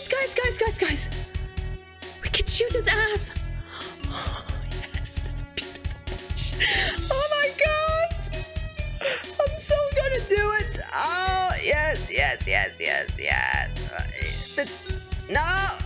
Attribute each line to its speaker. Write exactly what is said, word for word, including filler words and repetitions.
Speaker 1: guys, guys, guys, guys, guys. We can shoot his ass. Oh, yes, that's beautiful. Oh my god. I'm so gonna do it. Oh, yes, yes, yes, yes, yes. Uh, the, no.